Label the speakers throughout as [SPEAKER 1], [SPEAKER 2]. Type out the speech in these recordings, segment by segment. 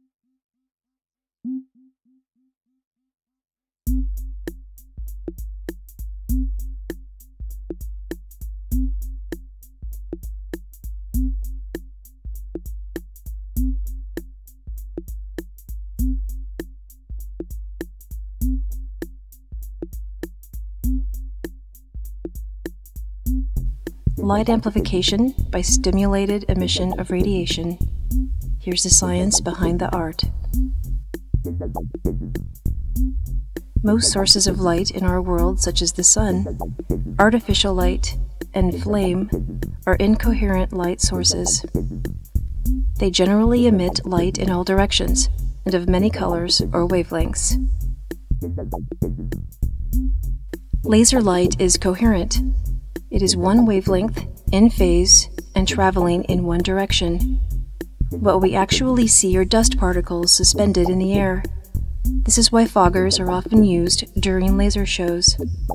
[SPEAKER 1] Light amplification by stimulated emission of radiation. Here's the science behind the art. Most sources of light in our world, such as the sun, artificial light, and flame, are incoherent light sources. They generally emit light in all directions and of many colors or wavelengths. Laser light is coherent. It is one wavelength, in phase, and traveling in one direction. What we actually see are dust particles suspended in the air. This is why foggers are often used during laser shows.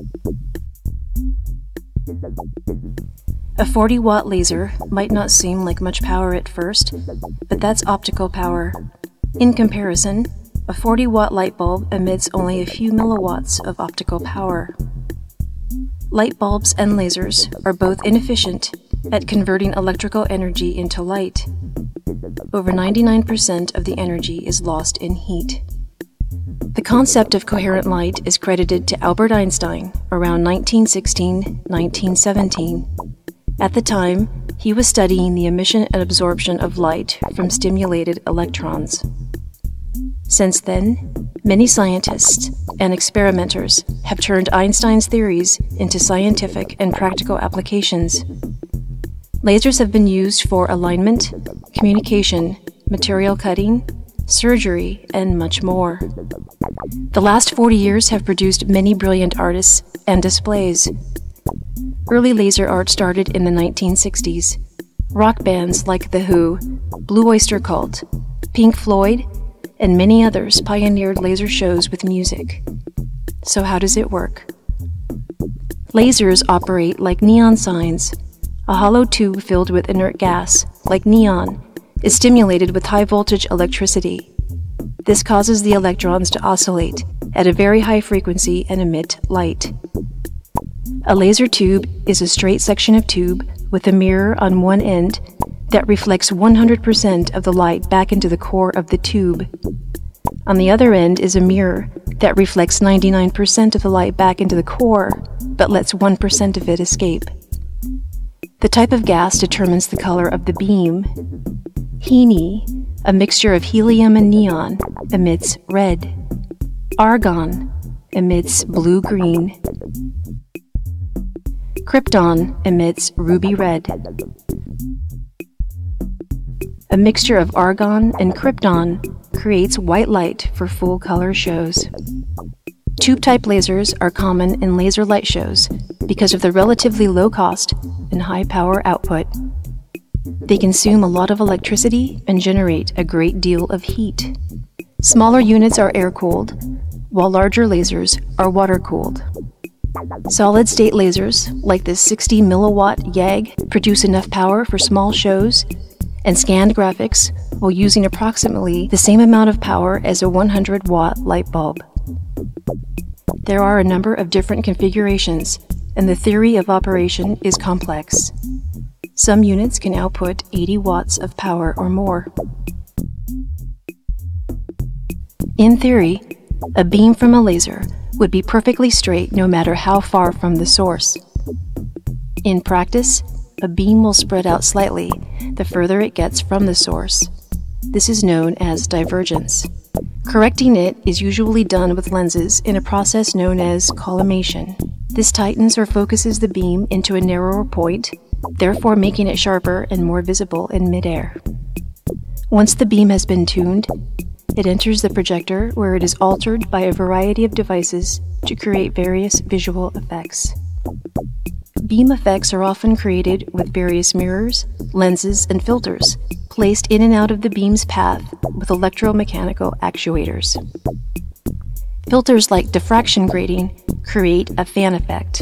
[SPEAKER 1] A 40-watt laser might not seem like much power at first, but that's optical power. In comparison, a 40-watt light bulb emits only a few milliwatts of optical power. Light bulbs and lasers are both inefficient at converting electrical energy into light. Over 99% of the energy is lost in heat. The concept of coherent light is credited to Albert Einstein around 1916-1917. At the time, he was studying the emission and absorption of light from stimulated electrons. Since then, many scientists and experimenters have turned Einstein's theories into scientific and practical applications. Lasers have been used for alignment, communication, material cutting, surgery, and much more. The last 40 years have produced many brilliant artists and displays. Early laser art started in the 1960s. Rock bands like The Who, Blue Oyster Cult, Pink Floyd, and many others pioneered laser shows with music. So how does it work? Lasers operate like neon signs. A hollow tube filled with inert gas, like neon, is stimulated with high-voltage electricity. This causes the electrons to oscillate at a very high frequency and emit light. A laser tube is a straight section of tube with a mirror on one end that reflects 100% of the light back into the core of the tube. On the other end is a mirror that reflects 99% of the light back into the core, but lets 1% of it escape. The type of gas determines the color of the beam. Heme, a mixture of helium and neon, emits red. Argon emits blue-green. Krypton emits ruby red. A mixture of argon and krypton creates white light for full-color shows. Tube-type lasers are common in laser light shows because of the relatively low cost and high power output. They consume a lot of electricity and generate a great deal of heat. Smaller units are air-cooled, while larger lasers are water-cooled. Solid-state lasers, like this 60 milliwatt YAG, produce enough power for small shows and scanned graphics while using approximately the same amount of power as a 100-watt light bulb. There are a number of different configurations, and the theory of operation is complex. Some units can output 80 watts of power or more. In theory, a beam from a laser would be perfectly straight no matter how far from the source. In practice, a beam will spread out slightly the further it gets from the source. This is known as divergence. Correcting it is usually done with lenses in a process known as collimation. This tightens or focuses the beam into a narrower point, therefore making it sharper and more visible in midair. Once the beam has been tuned, it enters the projector where it is altered by a variety of devices to create various visual effects. Beam effects are often created with various mirrors, lenses, and filters placed in and out of the beam's path with electromechanical actuators. Filters like diffraction grating create a fan effect.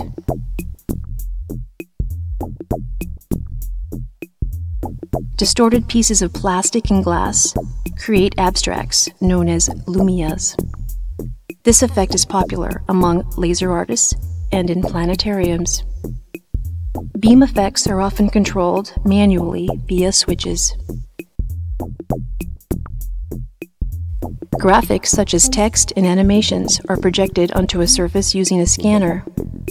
[SPEAKER 1] distorted pieces of plastic and glass create abstracts known as lumias. This effect is popular among laser artists and in planetariums. Beam effects are often controlled manually via switches. Graphics such as text and animations are projected onto a surface using a scanner.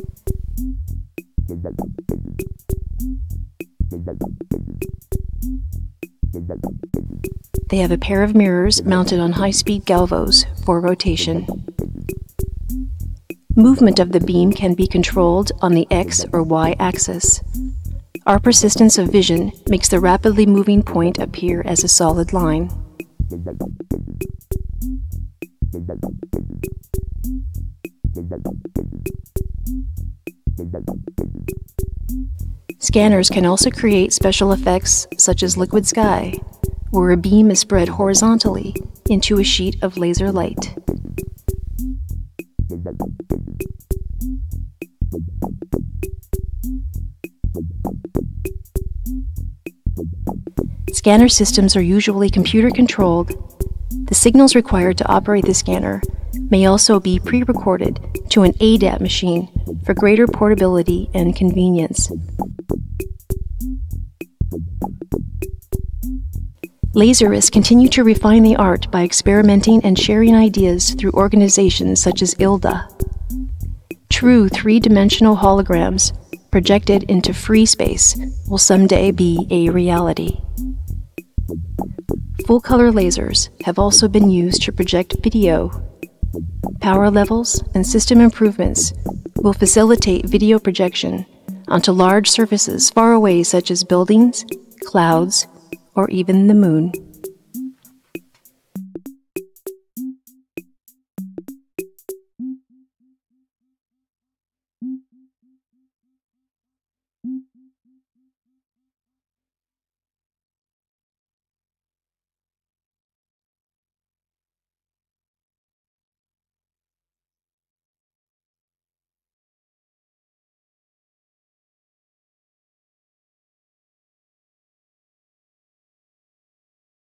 [SPEAKER 1] They have a pair of mirrors mounted on high-speed galvos for rotation. Movement of the beam can be controlled on the X or Y axis. Our persistence of vision makes the rapidly moving point appear as a solid line. Scanners can also create special effects such as liquid sky, where a beam is spread horizontally into a sheet of laser light. Scanner systems are usually computer-controlled. The signals required to operate the scanner may also be pre-recorded to an ADAT machine for greater portability and convenience. Laserists continue to refine the art by experimenting and sharing ideas through organizations such as ILDA. True three-dimensional holograms projected into free space will someday be a reality. Full-color lasers have also been used to project video. Power levels and system improvements will facilitate video projection onto large surfaces far away, such as buildings, clouds, or even the moon.